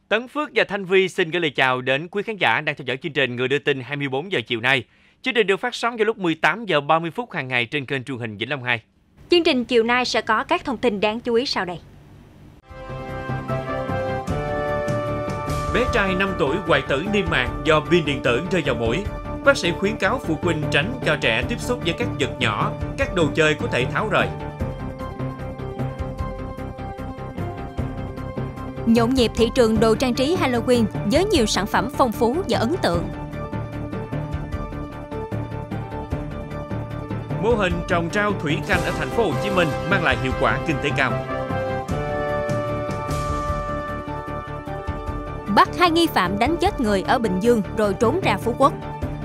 Tấn Phước và Thanh Vi xin gửi lời chào đến quý khán giả đang theo dõi chương trình Người đưa tin 24 giờ chiều nay. Chương trình được phát sóng vào lúc 18 giờ 30 phút hàng ngày trên kênh truyền hình Vĩnh Long 2. Chương trình chiều nay sẽ có các thông tin đáng chú ý sau đây. Bé trai 5 tuổi hoại tử niêm mạc do pin điện tử rơi vào mũi. Bác sĩ khuyến cáo phụ huynh tránh cho trẻ tiếp xúc với các vật nhỏ, các đồ chơi có thể tháo rời. Nhộn nhịp thị trường đồ trang trí Halloween với nhiều sản phẩm phong phú và ấn tượng. Mô hình trồng rau thủy canh ở thành phố Hồ Chí Minh mang lại hiệu quả kinh tế cao. Bắt 2 nghi phạm đánh chết người ở Bình Dương rồi trốn ra Phú Quốc.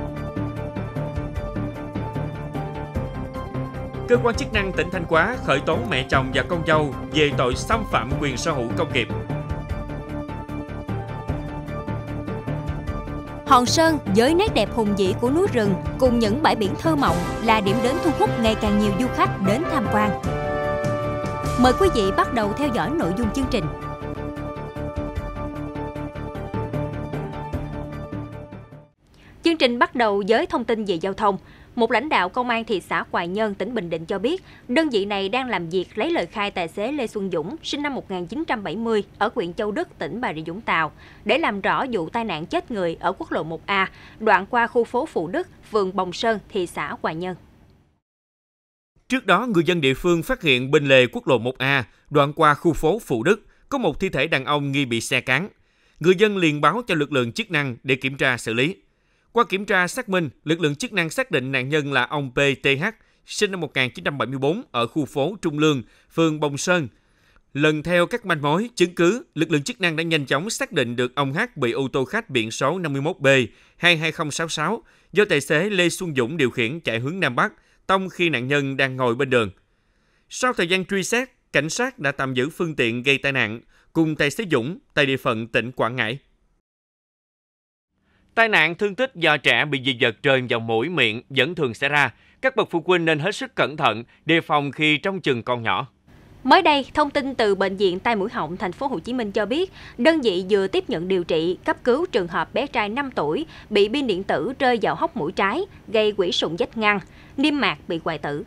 Cơ quan chức năng tỉnh Thanh Hóa khởi tố mẹ chồng và con dâu về tội xâm phạm quyền sở hữu công nghiệp. Hòn Sơn với nét đẹp hùng vĩ của núi rừng cùng những bãi biển thơ mộng là điểm đến thu hút ngày càng nhiều du khách đến tham quan. Mời quý vị bắt đầu theo dõi nội dung chương trình. Chương trình bắt đầu với thông tin về giao thông. Một lãnh đạo công an thị xã Hoài Nhơn, tỉnh Bình Định cho biết, đơn vị này đang làm việc lấy lời khai tài xế Lê Xuân Dũng, sinh năm 1970, ở huyện Châu Đức, tỉnh Bà Rịa Vũng Tàu, để làm rõ vụ tai nạn chết người ở quốc lộ 1A, đoạn qua khu phố Phụ Đức, phường Bồng Sơn, thị xã Hoài Nhơn. Trước đó, người dân địa phương phát hiện bên lề quốc lộ 1A, đoạn qua khu phố Phụ Đức, có một thi thể đàn ông nghi bị xe cán. Người dân liền báo cho lực lượng chức năng để kiểm tra xử lý. Qua kiểm tra xác minh, lực lượng chức năng xác định nạn nhân là ông PTH, sinh năm 1974 ở khu phố Trung Lương, phường Bồng Sơn. Lần theo các manh mối, chứng cứ, lực lượng chức năng đã nhanh chóng xác định được ông H bị ô tô khách biển số 51B22066 do tài xế Lê Xuân Dũng điều khiển chạy hướng Nam Bắc, tông khi nạn nhân đang ngồi bên đường. Sau thời gian truy xét, cảnh sát đã tạm giữ phương tiện gây tai nạn cùng tài xế Dũng tại địa phận tỉnh Quảng Ngãi. Tai nạn thương tích do trẻ bị dị vật rơi vào mũi miệng vẫn thường xảy ra. Các bậc phụ huynh nên hết sức cẩn thận, đề phòng khi trông chừng con nhỏ. Mới đây, thông tin từ Bệnh viện Tai Mũi Họng thành phố Hồ Chí Minh cho biết, đơn vị vừa tiếp nhận điều trị cấp cứu trường hợp bé trai 5 tuổi bị pin điện tử rơi vào hốc mũi trái, gây quỷ sụn vách ngăn, niêm mạc bị hoại tử.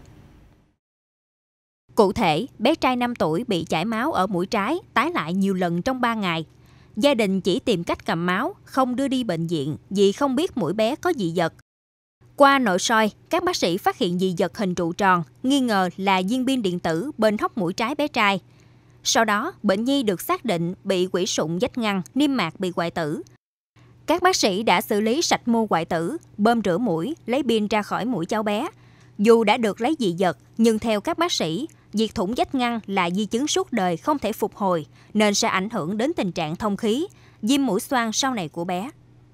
Cụ thể, bé trai 5 tuổi bị chảy máu ở mũi trái, tái lại nhiều lần trong 3 ngày. Gia đình chỉ tìm cách cầm máu, không đưa đi bệnh viện vì không biết mũi bé có dị vật. Qua nội soi, các bác sĩ phát hiện dị vật hình trụ tròn, nghi ngờ là viên pin điện tử bên hốc mũi trái bé trai. Sau đó, bệnh nhi được xác định bị quỷ sụn vách ngăn, niêm mạc bị hoại tử. Các bác sĩ đã xử lý sạch mô hoại tử, bơm rửa mũi, lấy pin ra khỏi mũi cháu bé. Dù đã được lấy dị vật, nhưng theo các bác sĩ, diệt thủng vách ngăn là di chứng suốt đời không thể phục hồi, nên sẽ ảnh hưởng đến tình trạng thông khí, viêm mũi xoang sau này của bé.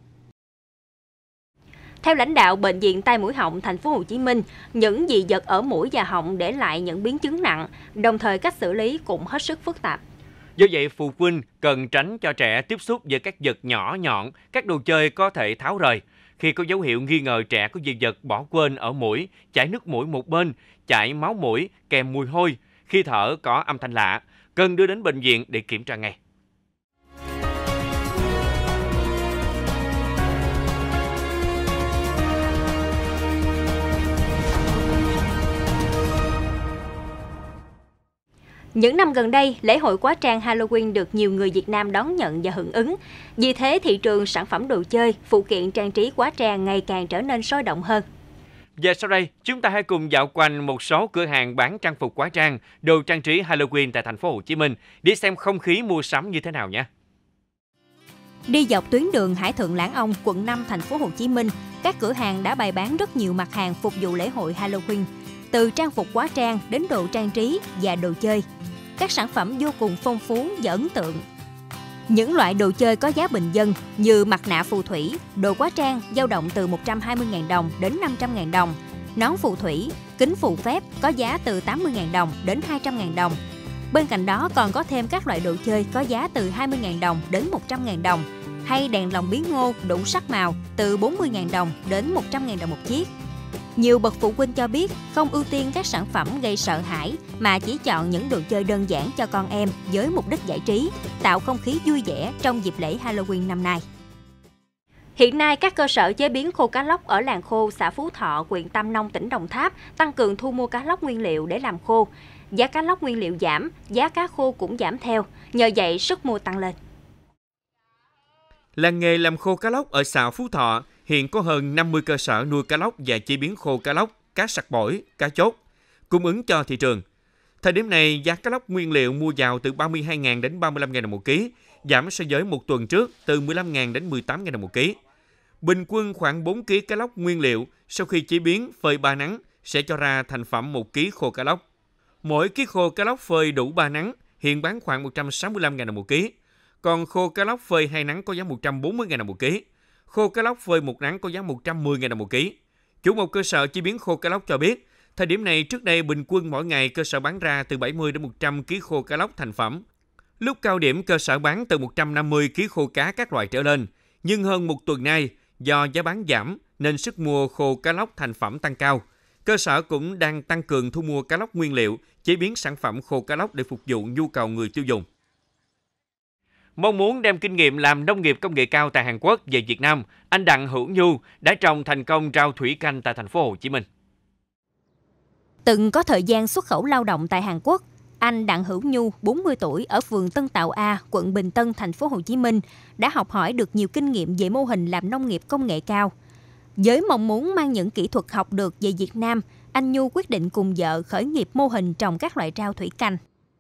Theo lãnh đạo Bệnh viện Tai Mũi Họng thành phố Hồ Chí Minh, những dị vật ở mũi và họng để lại những biến chứng nặng, đồng thời cách xử lý cũng hết sức phức tạp. Do vậy, phụ huynh cần tránh cho trẻ tiếp xúc với các vật nhỏ nhọn, các đồ chơi có thể tháo rời. Khi có dấu hiệu nghi ngờ trẻ có dị vật bỏ quên ở mũi, chảy nước mũi một bên, chảy máu mũi kèm mùi hôi, khi thở có âm thanh lạ, cần đưa đến bệnh viện để kiểm tra ngay. Những năm gần đây, lễ hội hóa trang Halloween được nhiều người Việt Nam đón nhận và hưởng ứng. Vì thế, thị trường sản phẩm đồ chơi, phụ kiện trang trí hóa trang ngày càng trở nên sôi động hơn. Và sau đây, chúng ta hãy cùng dạo quanh một số cửa hàng bán trang phục hóa trang, đồ trang trí Halloween tại thành phố Hồ Chí Minh để xem không khí mua sắm như thế nào nhé. Đi dọc tuyến đường Hải Thượng Lãng Ông, quận 5, thành phố Hồ Chí Minh, các cửa hàng đã bày bán rất nhiều mặt hàng phục vụ lễ hội Halloween, từ trang phục hóa trang đến đồ trang trí và đồ chơi. Các sản phẩm vô cùng phong phú và ấn tượng. Những loại đồ chơi có giá bình dân như mặt nạ phù thủy, đồ hóa trang dao động từ 120.000 đồng đến 500.000 đồng, nón phù thủy, kính phù phép có giá từ 80.000 đồng đến 200.000 đồng. Bên cạnh đó còn có thêm các loại đồ chơi có giá từ 20.000 đồng đến 100.000 đồng, hay đèn lồng biến ngô đủ sắc màu từ 40.000 đồng đến 100.000 đồng một chiếc. Nhiều bậc phụ huynh cho biết không ưu tiên các sản phẩm gây sợ hãi mà chỉ chọn những đồ chơi đơn giản cho con em với mục đích giải trí, tạo không khí vui vẻ trong dịp lễ Halloween năm nay. Hiện nay, các cơ sở chế biến khô cá lóc ở làng khô xã Phú Thọ, huyện Tam Nông, tỉnh Đồng Tháp tăng cường thu mua cá lóc nguyên liệu để làm khô. Giá cá lóc nguyên liệu giảm, giá cá khô cũng giảm theo, nhờ vậy sức mua tăng lên. Làng nghề làm khô cá lóc ở xã Phú Thọ hiện có hơn 50 cơ sở nuôi cá lóc và chế biến khô cá lóc, cá sặc bổi, cá chốt, cung ứng cho thị trường. Thời điểm này, giá cá lóc nguyên liệu mua vào từ 32.000 đến 35.000 đồng một ký, giảm so với một tuần trước từ 15.000 đến 18.000 đồng một ký. Bình quân khoảng 4 kg cá lóc nguyên liệu sau khi chế biến phơi 3 nắng sẽ cho ra thành phẩm 1 kg khô cá lóc. Mỗi ký khô cá lóc phơi đủ 3 nắng hiện bán khoảng 165.000 đồng một ký. Còn khô cá lóc phơi 2 nắng có giá 140.000 đồng một ký. Khô cá lóc phơi 1 nắng có giá 110.000 đồng một ký. Chủ một cơ sở chế biến khô cá lóc cho biết, thời điểm này trước đây bình quân mỗi ngày cơ sở bán ra từ 70 đến 100 kg khô cá lóc thành phẩm. Lúc cao điểm cơ sở bán từ 150 kg khô cá các loại trở lên, nhưng hơn một tuần nay do giá bán giảm nên sức mua khô cá lóc thành phẩm tăng cao. Cơ sở cũng đang tăng cường thu mua cá lóc nguyên liệu, chế biến sản phẩm khô cá lóc để phục vụ nhu cầu người tiêu dùng. Mong muốn đem kinh nghiệm làm nông nghiệp công nghệ cao tại Hàn Quốc về Việt Nam, anh Đặng Hữu Nhu đã trồng thành công rau thủy canh tại thành phố Hồ Chí Minh. Từng có thời gian xuất khẩu lao động tại Hàn Quốc, anh Đặng Hữu Nhu, 40 tuổi, ở phường Tân Tạo A, quận Bình Tân, thành phố Hồ Chí Minh, đã học hỏi được nhiều kinh nghiệm về mô hình làm nông nghiệp công nghệ cao. Với mong muốn mang những kỹ thuật học được về Việt Nam, anh Nhu quyết định cùng vợ khởi nghiệp mô hình trồng các loại rau thủy canh.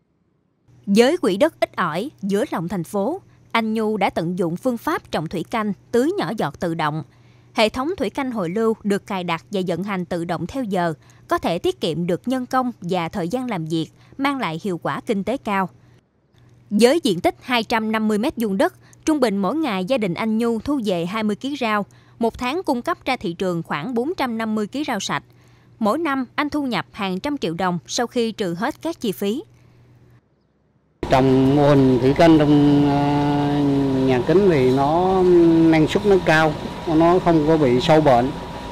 Với quỹ đất ít ỏi giữa lòng thành phố, anh Nhu đã tận dụng phương pháp trồng thủy canh tưới nhỏ giọt tự động. Hệ thống thủy canh hồi lưu được cài đặt và vận hành tự động theo giờ, có thể tiết kiệm được nhân công và thời gian làm việc, mang lại hiệu quả kinh tế cao. Với diện tích 250 m2 đất, trung bình mỗi ngày gia đình anh Nhu thu về 20 kg rau, một tháng cung cấp ra thị trường khoảng 450 kg rau sạch. Mỗi năm anh thu nhập hàng trăm triệu đồng sau khi trừ hết các chi phí. Trồng mô hình thủy canh trong nhà kính thì nó năng suất nó cao, nó không có bị sâu bệnh.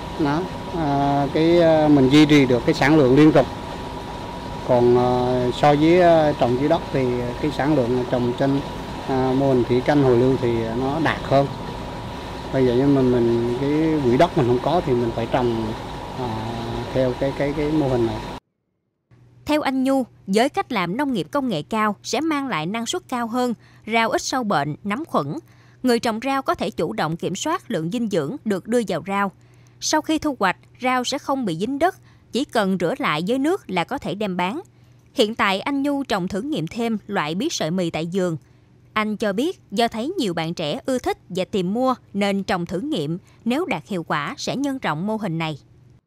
Mình duy trì được cái sản lượng liên tục. Còn so với trồng dưới đất thì cái sản lượng trồng trên mô hình thủy canh hồi lưu thì nó đạt hơn. Bây giờ nhưng mà mình cái quỹ đất mình không có thì mình phải trồng theo cái mô hình này. Theo anh Nhu, với cách làm nông nghiệp công nghệ cao sẽ mang lại năng suất cao hơn, rau ít sâu bệnh, nấm khuẩn. Người trồng rau có thể chủ động kiểm soát lượng dinh dưỡng được đưa vào rau. Sau khi thu hoạch, rau sẽ không bị dính đất, chỉ cần rửa lại với nước là có thể đem bán. Hiện tại anh Nhu trồng thử nghiệm thêm loại bí sợi mì tại vườn. Anh cho biết do thấy nhiều bạn trẻ ưa thích và tìm mua nên trồng thử nghiệm, nếu đạt hiệu quả sẽ nhân rộng mô hình này.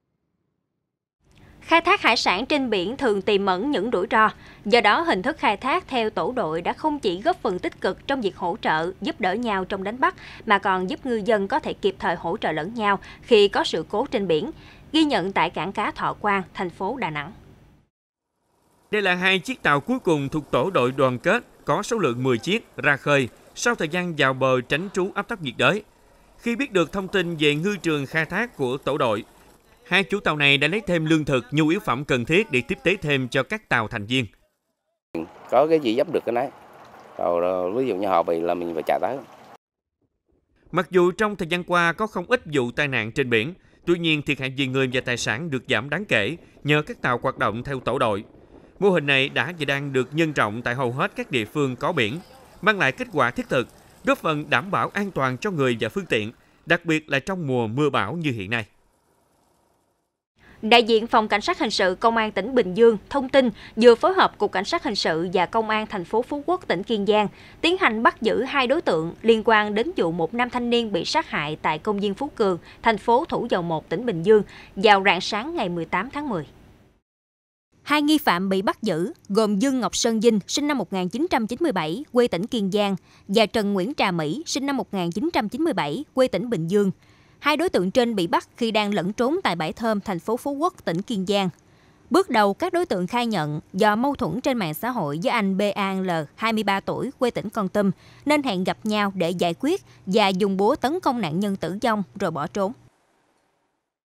Khai thác hải sản trên biển thường tiềm ẩn những rủi ro. Do đó, hình thức khai thác theo tổ đội đã không chỉ góp phần tích cực trong việc hỗ trợ, giúp đỡ nhau trong đánh bắt, mà còn giúp ngư dân có thể kịp thời hỗ trợ lẫn nhau khi có sự cố trên biển. Ghi nhận tại cảng cá Thọ Quang, thành phố Đà Nẵng. Đây là 2 chiếc tàu cuối cùng thuộc tổ đội đoàn kết có số lượng 10 chiếc ra khơi sau thời gian vào bờ tránh trú áp thấp nhiệt đới. Khi biết được thông tin về ngư trường khai thác của tổ đội, 2 chủ tàu này đã lấy thêm lương thực, nhu yếu phẩm cần thiết để tiếp tế thêm cho các tàu thành viên. Có cái gì giúp được cái này, rồi ví dụ như họ bị là mình phải trả tới. Mặc dù trong thời gian qua có không ít vụ tai nạn trên biển, tuy nhiên thiệt hại về người và tài sản được giảm đáng kể nhờ các tàu hoạt động theo tổ đội. Mô hình này đã và đang được nhân rộng tại hầu hết các địa phương có biển, mang lại kết quả thiết thực, góp phần đảm bảo an toàn cho người và phương tiện, đặc biệt là trong mùa mưa bão như hiện nay. Đại diện Phòng Cảnh sát Hình sự Công an tỉnh Bình Dương thông tin vừa phối hợp Cục Cảnh sát Hình sự và Công an thành phố Phú Quốc, tỉnh Kiên Giang tiến hành bắt giữ 2 đối tượng liên quan đến vụ một nam thanh niên bị sát hại tại công viên Phú Cường, thành phố Thủ Dầu Một, tỉnh Bình Dương vào rạng sáng ngày 18 tháng 10. 2 nghi phạm bị bắt giữ gồm Dương Ngọc Sơn Vinh, sinh năm 1997, quê tỉnh Kiên Giang, và Trần Nguyễn Trà Mỹ, sinh năm 1997, quê tỉnh Bình Dương. 2 đối tượng trên bị bắt khi đang lẫn trốn tại bãi Thơm, thành phố Phú Quốc, tỉnh Kiên Giang. Bước đầu, các đối tượng khai nhận do mâu thuẫn trên mạng xã hội với anh BAL, 23 tuổi, quê tỉnh Kon Tum, nên hẹn gặp nhau để giải quyết và dùng búa tấn công nạn nhân tử vong rồi bỏ trốn.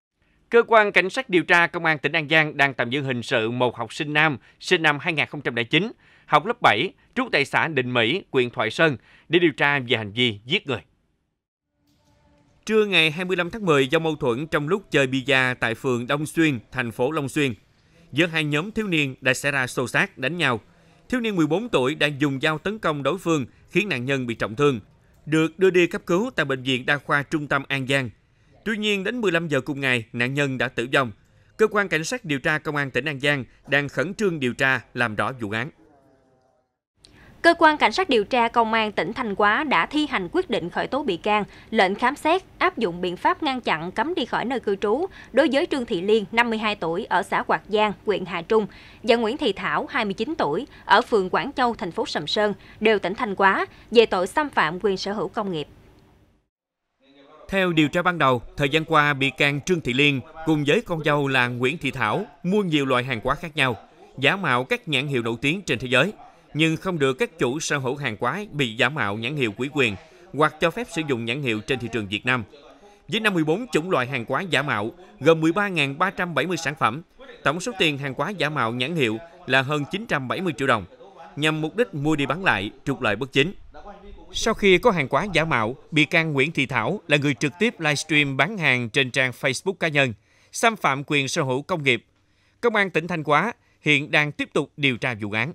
Cơ quan Cảnh sát điều tra Công an tỉnh An Giang đang tạm giữ hình sự một học sinh nam sinh năm 2009, học lớp 7, trú tại xã Định Mỹ, huyện Thoại Sơn để điều tra về hành vi giết người. Trưa ngày 25 tháng 10, do mâu thuẫn trong lúc chơi bida tại phường Đông Xuyên, thành phố Long Xuyên, giữa hai nhóm thiếu niên đã xảy ra xô xát đánh nhau. Thiếu niên 14 tuổi đã dùng dao tấn công đối phương, khiến nạn nhân bị trọng thương, được đưa đi cấp cứu tại Bệnh viện Đa khoa Trung tâm An Giang. Tuy nhiên, đến 15 giờ cùng ngày, nạn nhân đã tử vong. Cơ quan Cảnh sát điều tra Công an tỉnh An Giang đang khẩn trương điều tra, làm rõ vụ án. Cơ quan Cảnh sát điều tra Công an tỉnh Thanh Hóa đã thi hành quyết định khởi tố bị can, lệnh khám xét, áp dụng biện pháp ngăn chặn cấm đi khỏi nơi cư trú đối với Trương Thị Liên, 52 tuổi, ở xã Quạt Giang, huyện Hà Trung, và Nguyễn Thị Thảo, 29 tuổi, ở phường Quảng Châu, thành phố Sầm Sơn, đều tỉnh Thanh Hóa, về tội xâm phạm quyền sở hữu công nghiệp. Theo điều tra ban đầu, thời gian qua, bị can Trương Thị Liên cùng với con dâu là Nguyễn Thị Thảo mua nhiều loại hàng hóa khác nhau, giả mạo các nhãn hiệu nổi tiếng trên thế giới, nhưng không được các chủ sở hữu hàng hóa bị giả mạo nhãn hiệu ủy quyền hoặc cho phép sử dụng nhãn hiệu trên thị trường Việt Nam. Với 54 chủng loại hàng hóa giả mạo, gồm 13.370 sản phẩm, tổng số tiền hàng hóa giả mạo nhãn hiệu là hơn 970 triệu đồng, nhằm mục đích mua đi bán lại, trục lợi bất chính. Sau khi có hàng hóa giả mạo, bị can Nguyễn Thị Thảo là người trực tiếp livestream bán hàng trên trang Facebook cá nhân, xâm phạm quyền sở hữu công nghiệp. Công an tỉnh Thanh Hóa hiện đang tiếp tục điều tra vụ án.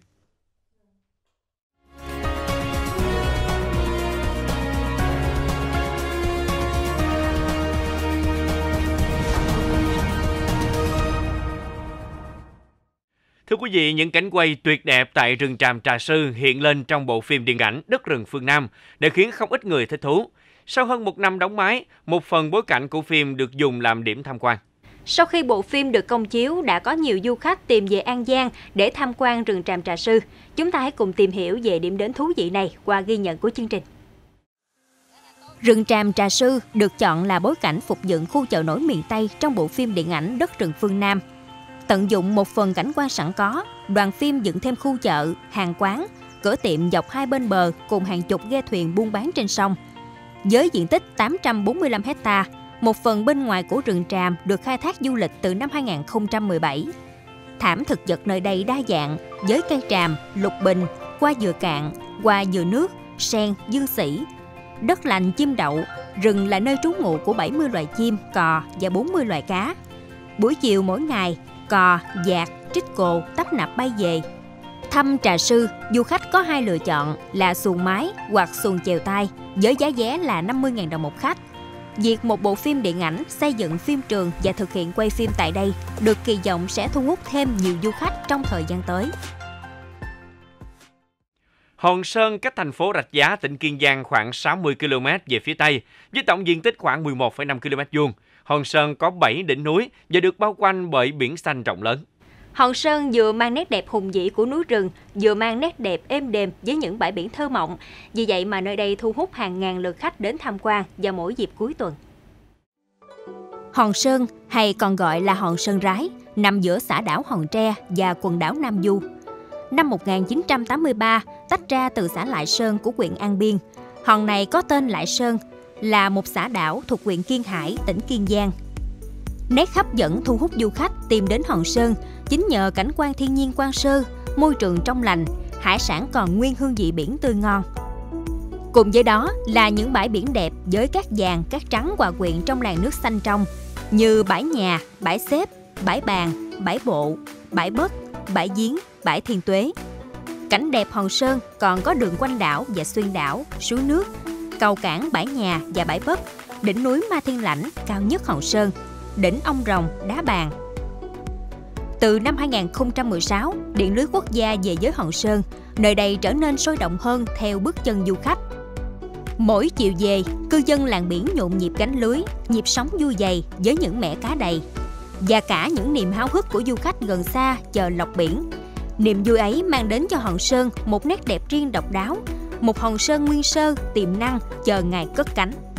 Thưa quý vị, những cảnh quay tuyệt đẹp tại rừng tràm Trà Sư hiện lên trong bộ phim điện ảnh Đất rừng phương Nam đã khiến không ít người thích thú. Sau hơn một năm đóng máy, một phần bối cảnh của phim được dùng làm điểm tham quan. Sau khi bộ phim được công chiếu, đã có nhiều du khách tìm về An Giang để tham quan rừng tràm Trà Sư. Chúng ta hãy cùng tìm hiểu về điểm đến thú vị này qua ghi nhận của chương trình. Rừng tràm Trà Sư được chọn là bối cảnh phục dựng khu chợ nổi miền Tây trong bộ phim điện ảnh Đất rừng phương Nam. Tận dụng một phần cảnh quan sẵn có, đoàn phim dựng thêm khu chợ, hàng quán, cửa tiệm dọc hai bên bờ cùng hàng chục ghe thuyền buôn bán trên sông. Với diện tích 845 hectare, một phần bên ngoài của rừng tràm được khai thác du lịch từ năm 2017. Thảm thực vật nơi đây đa dạng với cây tràm, lục bình, hoa dừa cạn, hoa dừa nước, sen, dương sỉ. Đất lành chim đậu, rừng là nơi trú ngụ của 70 loài chim, cò và 40 loài cá. Buổi chiều mỗi ngày, cò, dạt, trích cồ tấp nập bay về. Thăm Trà Sư, du khách có hai lựa chọn là xuồng máy hoặc xuồng chèo tay với giá vé là 50.000 đồng một khách. Việc một bộ phim điện ảnh xây dựng phim trường và thực hiện quay phim tại đây được kỳ vọng sẽ thu hút thêm nhiều du khách trong thời gian tới. Hòn Sơn cách thành phố Rạch Giá, tỉnh Kiên Giang khoảng 60 km về phía Tây, với tổng diện tích khoảng 11,5 km². Hòn Sơn có 7 đỉnh núi và được bao quanh bởi biển xanh rộng lớn. Hòn Sơn vừa mang nét đẹp hùng vĩ của núi rừng, vừa mang nét đẹp êm đềm với những bãi biển thơ mộng. Vì vậy mà nơi đây thu hút hàng ngàn lượt khách đến tham quan vào mỗi dịp cuối tuần. Hòn Sơn, hay còn gọi là Hòn Sơn Rái, nằm giữa xã đảo Hòn Tre và quần đảo Nam Du. Năm 1983, tách ra từ xã Lại Sơn của huyện An Biên. Hòn này có tên Lại Sơn, là một xã đảo thuộc huyện Kiên Hải, tỉnh Kiên Giang. Nét hấp dẫn thu hút du khách tìm đến Hòn Sơn chính nhờ cảnh quan thiên nhiên quang sơ, môi trường trong lành, hải sản còn nguyên hương vị biển tươi ngon. Cùng với đó là những bãi biển đẹp với cát vàng, cát trắng hòa quyện trong làn nước xanh trong, như bãi Nhà, bãi Xếp, bãi Bàn, bãi Bộ, bãi Bất, bãi Giếng, bãi Thiên Tuế. Cảnh đẹp Hòn Sơn còn có đường quanh đảo và xuyên đảo, suối nước, cầu cảng bãi Nhà và bãi Bất, đỉnh núi Ma Thiên Lãnh cao nhất Hòn Sơn, đỉnh Ông Rồng, đá Bàn. Từ năm 2016, Điện lưới quốc gia về với Hòn Sơn, nơi đây trở nên sôi động hơn theo bước chân du khách. Mỗi chiều về, cư dân làng biển nhộn nhịp gánh lưới, nhịp sống vui vầy với những mẻ cá đầy. Và cả những niềm háo hức của du khách gần xa chờ lọc biển. Niềm vui ấy mang đến cho Hòn Sơn một nét đẹp riêng độc đáo, một Hòn Sơn nguyên sơ, tiềm năng chờ ngày cất cánh.